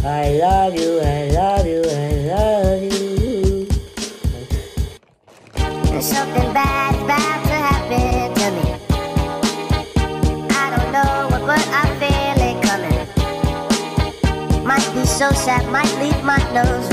I love you, I love you, I love you. There's something bad about to happen to me. I don't know what, but I feel it coming. Might be so sad, might leave my nose